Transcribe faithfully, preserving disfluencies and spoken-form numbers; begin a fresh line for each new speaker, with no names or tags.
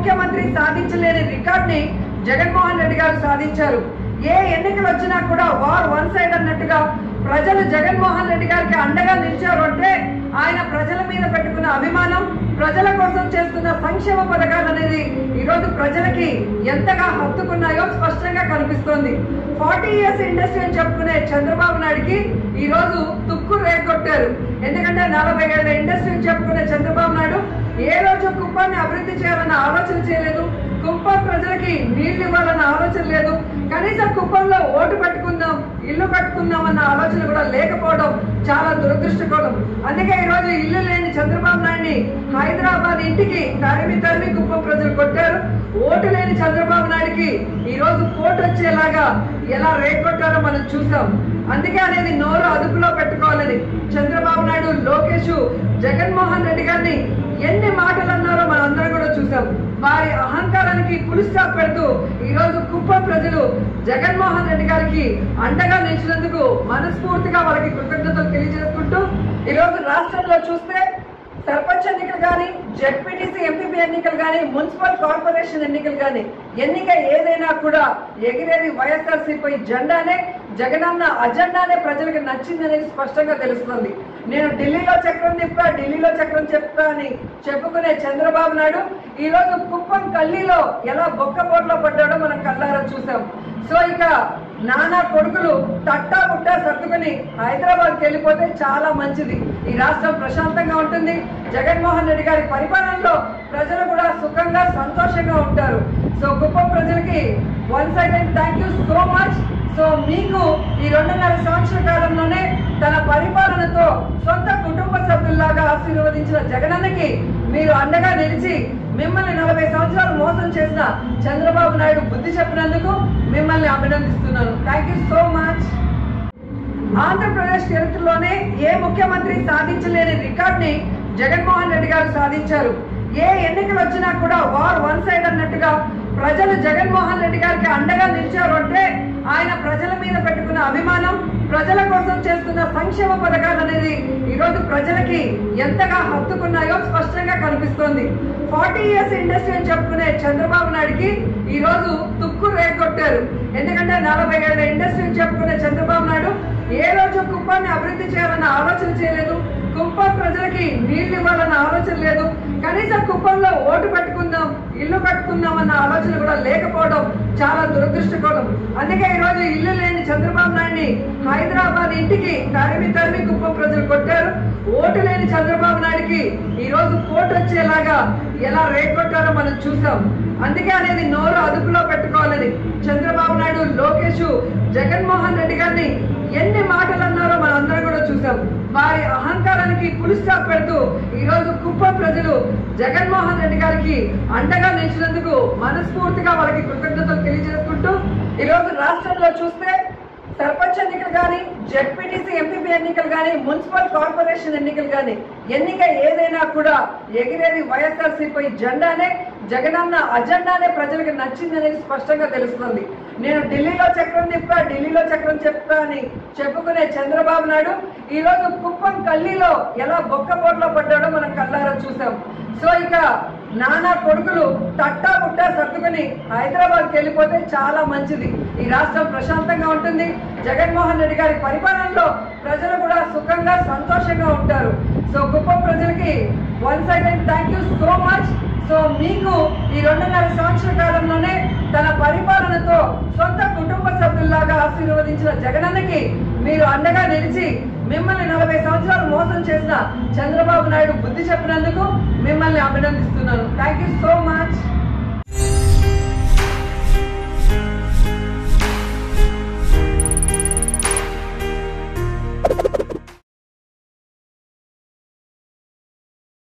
ముఖ్యమంత్రి సాధించలేని రికార్డ్ని జగన్మోహన్ రెడ్డి గారు సాధించారు. ఏ ఎన్నికలు వచ్చినా కూడా వార్ వన్ సైడ్ అన్నట్టుగా ప్రజలు జగన్మోహన్ రెడ్డి గారికి అండగా నిలిచారు అంటే ఆయన ప్రజల మీద పెట్టుకున్న అభిమానం, ప్రజల కోసం చేస్తున్న సంక్షేమ పథకాలు అనేది ఈరోజు ప్రజలకి ఎంతగా హత్తుకున్నాయో స్పష్టంగా కనిపిస్తోంది. ఫార్టీ ఇయర్స్ ఇండస్ట్రీ అని చెప్పుకునే చంద్రబాబు నాయుడికి ఈ రోజు తుక్కు రేగొట్టారు. ఎందుకంటే నలభై ఏళ్ళ ఇండస్ట్రీ చెప్పుకునే చంద్రబాబు నాయుడు ఏ రోజు కుప్పాన్ని అభివృద్ధి చేయాలన్న ఆలోచన చేయలేదు. కుప్పం ప్రజలకి నీళ్లు ఇవ్వాలన్న ఆలోచన లేదు. కనీసం కుప్పంలో ఓటు పెట్టుకుందాం, ఇల్లు కట్టుకుందాం అన్న ఆలోచన కూడా లేకపోవడం చాలా దురదృష్టకరం. అందుకే ఈ రోజు ఇల్లు లేని చంద్రబాబు నాయుడిని హైదరాబాద్ ఇంటికి తరిమి తరిమి కుప్పం ప్రజలు కొట్టారు. ఓటు లేని చంద్రబాబు నాయుడికి ఈ రోజు కోటు వచ్చేలాగా ఎలా రేగొట్టారో మనం చూసాం. అందుకే అనేది నోరు అదుపులో పెట్టుకోవాలని చంద్రబాబు నాయుడు, లోకేష్, జగన్మోహన్ రెడ్డి గారిని ఎన్ని మాటలు అన్నారో మనం అందరం కూడా చూసాం. వారి అహంకారానికి పులి స్టాప్ పెడుతూ ఈ రోజు కుప్పం ప్రజలు జగన్మోహన్ రెడ్డి గారికి అండగా నిలిచినందుకు మనస్ఫూర్తిగా వాళ్ళకి కృతజ్ఞతలు తెలియజేసుకుంటూ ఈ రోజు రాష్ట్రంలో చూస్తే సర్పంచ్ ఎన్నికలు కానీ, జెడ్పీటీసీ ఎంపీపీ ఎన్నికలు కానీ, మున్సిపల్ కార్పొరేషన్ ఎన్నికలు కానీ ఎన్నిక ఏదైనా కూడా ఎగిరేది వైఎస్ఆర్సీపీ జెండానే, జగనన్న అజెండానే ప్రజలకు నచ్చిందనేది స్పష్టంగా తెలుస్తుంది. నేను ఢిల్లీలో చక్రం తిప్పా, ఢిల్లీలో చక్రం చెప్తా అని చెప్పుకునే చంద్రబాబు నాయుడు ఈ రోజు కుప్పం కల్లీలో ఎలా బొక్కబోట్లో పడ్డాడో మనం కళ్ళారా చూసాం. సో ఇక నానా కొడుకులు తట్టా పుట్టా సర్దుకుని హైదరాబాద్కి వెళ్ళిపోతే చాలా మంచిది. ఈ రాష్ట్రం ప్రశాంతంగా ఉంటుంది. జగన్మోహన్ రెడ్డి గారి పరిపాలనలో ప్రజలు కూడా సుఖంగా సంతోషంగా ఉంటారు. సో కుప్పం ప్రజలకి once again thank you so much. So మీకు ఈ రెండున్నర సంవత్సరాల కాలంలోనే తన పరిపాలనతో సొంత కుటుంబ సభ్యుల్లాగా ఆశీర్వదించిన జగనన్నకి మీరు అండగా నిలిచి మిమ్మల్ని నలభై సంవత్సరాలు మోసం చేసిన చంద్రబాబు నాయుడు బుద్ధి చెప్పినందుకు మిమ్మల్ని అభినందిస్తున్నాను. Thank you so much. Andhra Pradesh చరిత్రలోనే ఏ ముఖ్యమంత్రి సాధించలేని రికార్డ్ని జగన్మోహన్ రెడ్డి గారు సాధించారు. ఏ ఎన్నికలు వచ్చినా కూడా వార్ వన్ సైడ్ అన్నట్టుగా ప్రజలు జగన్మోహన్ రెడ్డి గారికి అండగా నిలిచారు అంటే ఆయన ప్రజల మీద పెట్టుకున్న అభిమానం, ప్రజల కోసం చేస్తున్న సంక్షేమ పథకాలు అనేది ఈరోజు ప్రజలకి ఎంతగా హత్తుకున్నాయో స్పష్టంగా కనిపిస్తోంది. ఫార్టీ ఇయర్స్ ఇండస్ట్రీ అని చెప్పుకునే చంద్రబాబు నాయుడికి ఈ రోజు తుక్కు రేగొట్టారు. ఎందుకంటే నలభై ఏళ్ళ ఇండస్ట్రీ చెప్పుకునే చంద్రబాబు నాయుడు ఏ రోజు కుప్పాన్ని అభివృద్ధి చేయాలన్న ఆలోచన చేయలేదు. కుప్పం ప్రజలకి నీళ్లు ఇవ్వాలన్న ఆలోచన లేదు. కనీసం కుప్పంలో ఓటు పెట్టుకుందాం, ఇల్లు కట్టుకుందాం అన్న ఆలోచన కూడా లేకపోవడం చాలా దురదృష్టకరం. అందుకే ఈ రోజు ఇల్లు లేని చంద్రబాబు నాయుడిని హైదరాబాద్ ఇంటికి తరిమి తరిమి కుప్పం ప్రజలు కొట్టారు. ఓటు లేని చంద్రబాబు నాయుడికి ఈ రోజు కోటు వచ్చేలాగా ఎలా రేగొట్టారో మనం చూసాం. అందుకే అనేది నోరు అదుపులో పెట్టుకోవాలని చంద్రబాబు నాయుడు, లోకేష్, జగన్మోహన్ రెడ్డి గారిని ఎన్ని మాటలు అన్నారో మనం అందరం కూడా చూసాం. వారి అహంకారానికి పులి స్టాప్ పెడుతూ ఈ రోజు కుప్పం ప్రజలు జగన్మోహన్ రెడ్డి గారికి అండగా నిలిచినందుకు మనస్ఫూర్తిగా వాళ్ళకి కృతజ్ఞతలు తెలియజేసుకుంటూ ఈ రోజు రాష్ట్రంలో చూస్తే సర్పంచ్ ఎన్నికలు కానీ, జెడ్పీటీసీ ఎంపీపీ ఎన్నికలు కానీ, మున్సిపల్ కార్పొరేషన్ ఎన్నికలు కానీ ఎన్నిక ఏదైనా కూడా ఎగిరేది వైఎస్ఆర్సీపీ జెండానే, జగనన్న అజెండానే ప్రజలకు నచ్చిందనేది స్పష్టంగా తెలుస్తుంది. నేను ఢిల్లీలో చక్రం తిప్పా, ఢిల్లీలో చక్రం చెప్తా అని చెప్పుకునే చంద్రబాబు నాయుడు ఈ రోజు కుప్పం కల్లీలో ఎలా బొక్కబోట్లో పడ్డాడో మనం కళ్ళారా చూసాం. సో ఇక నానా కొడుకులు తట్టా పుట్టా సర్దుకుని హైదరాబాద్కి వెళ్ళిపోతే చాలా మంచిది. ఈ రాష్ట్రం ప్రశాంతంగా ఉంటుంది. జగన్మోహన్ రెడ్డి గారి పరిపాలనలో ప్రజలు కూడా సుఖంగా సంతోషంగా ఉంటారు. సో కుప్పం ప్రజలకి once again thank you so much. So మీకు ఈ రెండున్నర సంవత్సరాల కాలంలోనే తన పరిపాలనతో సొంత కుటుంబ సభ్యుల్లాగా ఆశీర్వదించిన జగనన్నకి మీరు అండగా నిలిచి మిమ్మల్ని నలభై సంవత్సరాలు మోసం చేసిన చంద్రబాబు నాయుడు బుద్ధి చెప్పినందుకు మిమ్మల్ని అభినందిస్తున్నాను. Thank you so much.